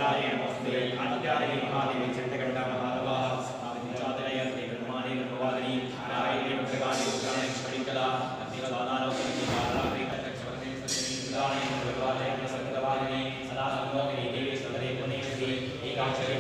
नारायण नमस्ते आदित्यादेवी महादेवी चंडगंडा महादेवा चातरय ब्रह्माणे ब्रह्मवादिनी नारायणे भगवाने रुद्राणे स्फटिकला अतिवादानो प्रतिवादाने कटकस्वर्णे सत्यनिदाने भगवाने संगवादिनी सदा संगोगिनी देवी सदरे पुण्यश्री एकाक्षरी